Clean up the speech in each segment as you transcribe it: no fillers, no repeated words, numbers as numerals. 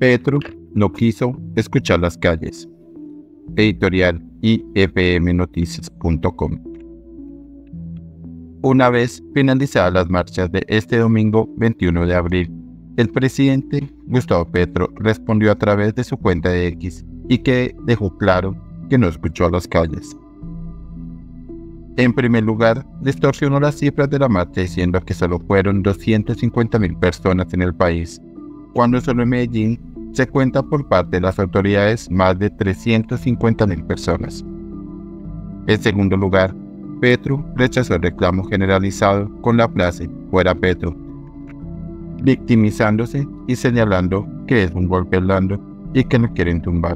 Petro no quiso escuchar las calles. Editorial ifmnoticias.com. Una vez finalizadas las marchas de este domingo 21 de abril, el presidente Gustavo Petro respondió a través de su cuenta de X y que dejó claro que no escuchó a las calles. En primer lugar, distorsionó las cifras de la marcha diciendo que solo fueron 250.000 personas en el país, cuando solo en Medellín se cuenta por parte de las autoridades más de 350.000 personas. En segundo lugar, Petro rechazó el reclamo generalizado con la frase "fuera Petro", victimizándose y señalando que es un golpe blando y que no quieren tumbar.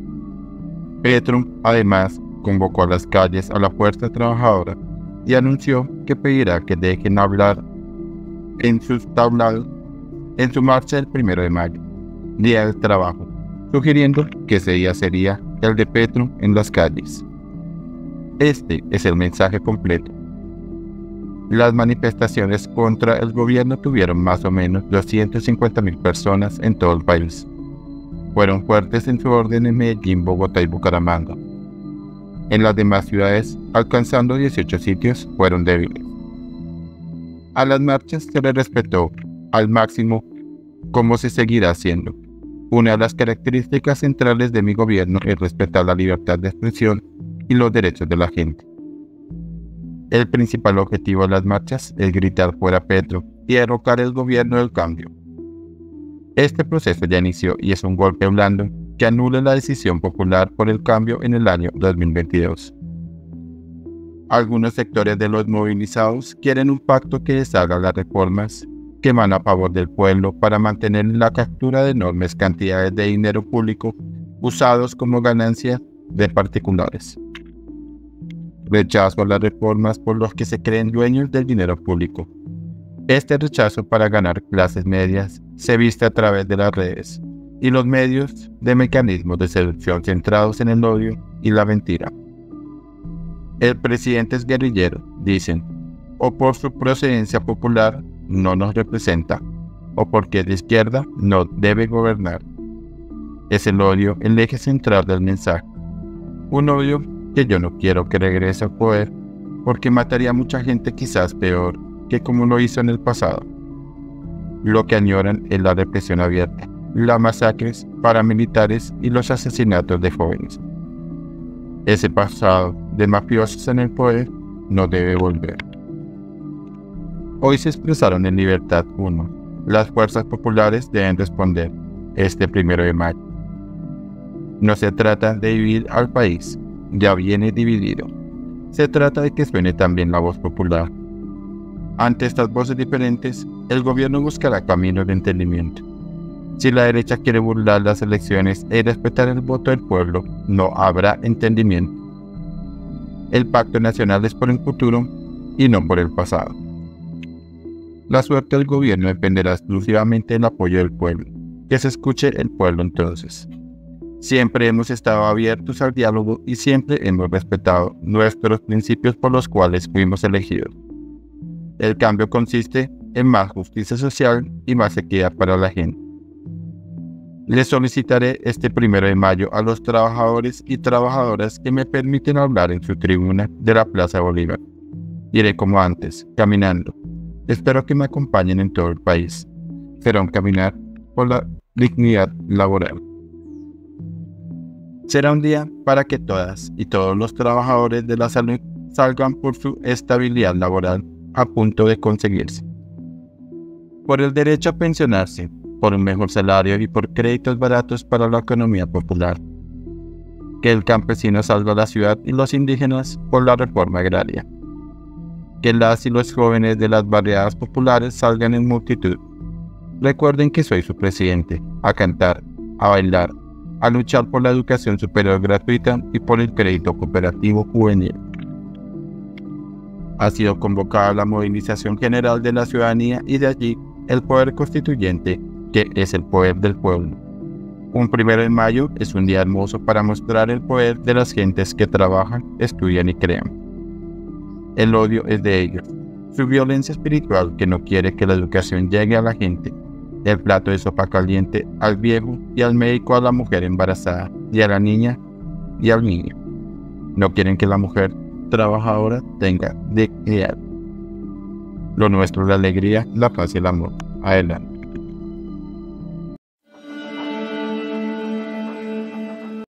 Petro, además, convocó a las calles a la fuerza trabajadora y anunció que pedirá que dejen hablar en sus tablados en su marcha del 1 de mayo, Día del Trabajo, sugiriendo que ese día sería el de Petro en las calles. Este es el mensaje completo. Las manifestaciones contra el gobierno tuvieron más o menos 250.000 personas en todo el país. Fueron fuertes en su orden en Medellín, Bogotá y Bucaramanga. En las demás ciudades, alcanzando 18 sitios, fueron débiles. A las marchas se les respetó al máximo, como se seguirá haciendo. Una de las características centrales de mi gobierno es respetar la libertad de expresión y los derechos de la gente. El principal objetivo de las marchas es gritar "fuera Petro" y derrocar el gobierno del cambio. Este proceso ya inició y es un golpe blando que anula la decisión popular por el cambio en el año 2022. Algunos sectores de los movilizados quieren un pacto que deshaga las reformas que van a favor del pueblo para mantener la captura de enormes cantidades de dinero público usados como ganancia de particulares. Rechazo a las reformas por los que se creen dueños del dinero público. Este rechazo para ganar clases medias se viste a través de las redes y los medios de mecanismos de seducción centrados en el odio y la mentira. El presidente es guerrillero, dicen, o por su procedencia popular no nos representa, o porque es de izquierda no debe gobernar. Es el odio el eje central del mensaje. Un odio que yo no quiero que regrese al poder, porque mataría a mucha gente quizás peor que como lo hizo en el pasado. Lo que añoran es la represión abierta, las masacres paramilitares y los asesinatos de jóvenes. Ese pasado de mafiosos en el poder no debe volver. Hoy se expresaron en Libertad 1. Las fuerzas populares deben responder este 1 de mayo. No se trata de dividir al país, ya viene dividido. Se trata de que suene también la voz popular. Ante estas voces diferentes, el gobierno buscará caminos de entendimiento. Si la derecha quiere burlar las elecciones y respetar el voto del pueblo, no habrá entendimiento. El pacto nacional es por el futuro y no por el pasado. La suerte del gobierno dependerá exclusivamente del apoyo del pueblo. Que se escuche el pueblo entonces. Siempre hemos estado abiertos al diálogo y siempre hemos respetado nuestros principios por los cuales fuimos elegidos. El cambio consiste en más justicia social y más equidad para la gente. Les solicitaré este 1 de mayo a los trabajadores y trabajadoras que me permiten hablar en su tribuna de la Plaza Bolívar. Iré como antes, caminando. Espero que me acompañen en todo el país. Será un caminar por la dignidad laboral. Será un día para que todas y todos los trabajadores de la salud salgan por su estabilidad laboral a punto de conseguirse. Por el derecho a pensionarse, por un mejor salario y por créditos baratos para la economía popular. Que el campesino salga a la ciudad y los indígenas por la reforma agraria. Que las y los jóvenes de las barriadas populares salgan en multitud. Recuerden que soy su presidente, a cantar, a bailar, a luchar por la educación superior gratuita y por el crédito cooperativo juvenil. Ha sido convocada la movilización general de la ciudadanía y de allí el poder constituyente, que es el poder del pueblo. Un 1 de mayo es un día hermoso para mostrar el poder de las gentes que trabajan, estudian y crean. El odio es de ellos, su violencia espiritual que no quiere que la educación llegue a la gente, el plato de sopa caliente al viejo y al médico a la mujer embarazada y a la niña y al niño. No quieren que la mujer trabajadora tenga de criar. Lo nuestro es la alegría, la paz y el amor. Adelante.